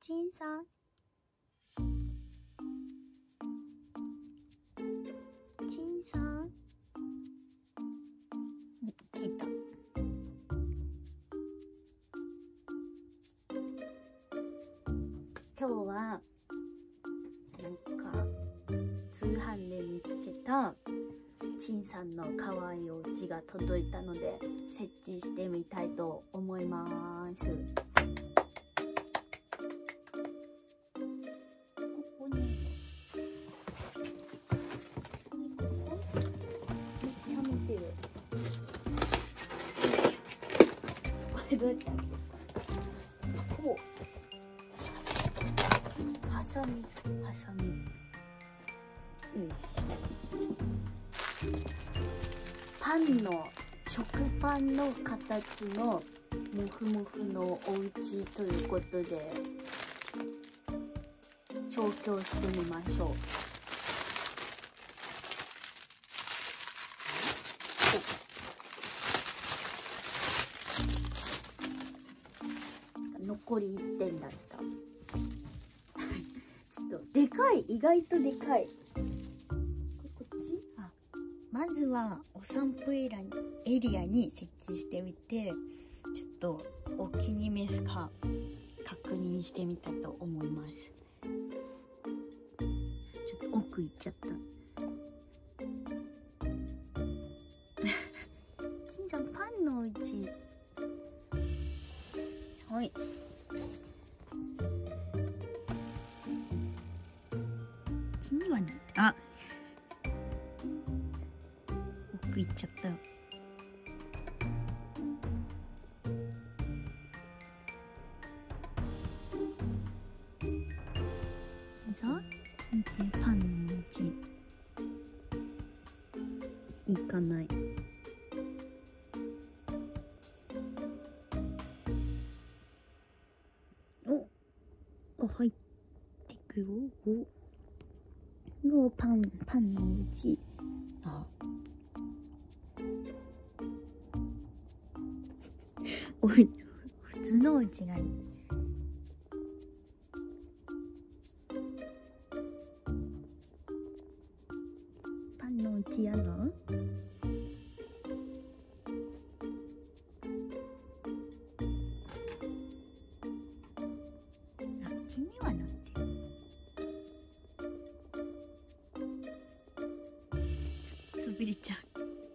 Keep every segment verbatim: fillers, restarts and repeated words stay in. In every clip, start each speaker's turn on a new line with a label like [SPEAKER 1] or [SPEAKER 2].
[SPEAKER 1] ちんさん、ちんさん、来た。今日はなんか通販で見つけたちんさんの可愛いお家が届いたので設置してみたいと思います。ここにめっちゃ見てる。これどうやって開けるか。こうハサミハサミよし。パンの食パンの形のモフモフのお家ということで調教してみましょう。残りいってんだった。ちょっとでかい、意外とでかい。まずはお散歩エリアにエリアに設置してみて、ちょっとお気に召すか確認してみたいと思います。ちょっと奥行っちゃった。しんちゃん、パンのお家。はい。気にはなって、あ。いっちゃったよ。さあ見て、パンのお家行かない。おお、入ってくよ。おお、パンパンのお家。あ、おい、普通のお家がいい。パンのお家やだ。あ、気にはなってる。潰れちゃう。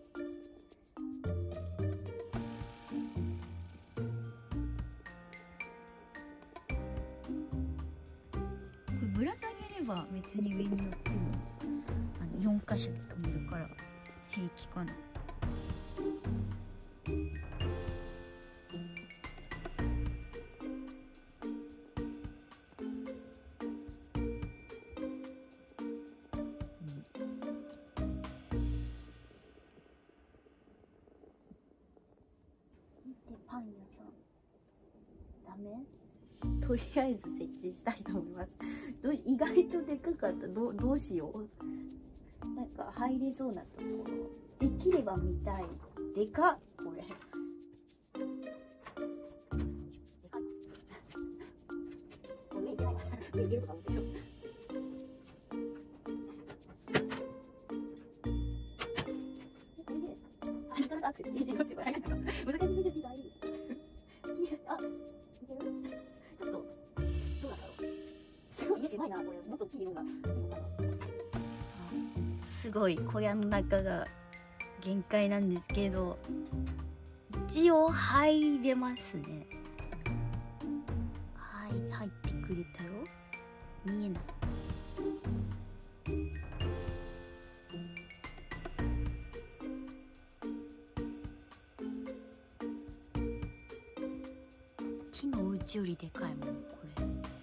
[SPEAKER 1] ぶら下げれば別に上に乗ってもあのよん箇所で止めるから平気かな。見て、パン屋さんダメ？とりあえず設置したいと思います。ど意外とでかかった。どどうしよう。なんか入れそうなところ。できれば見たい。でかっこれ。これ痛い。これいけるかも。アクセス難しい難しい大丈夫。あ、いける？ちょっとどうなんだろう。すごい家狭いな。これもっと大きいのがいいのかな。すごい小屋の中が限界なんですけど、一応入れますね。はい、入ってくれたよ。見えない。木のお家よりでかいもんこれ。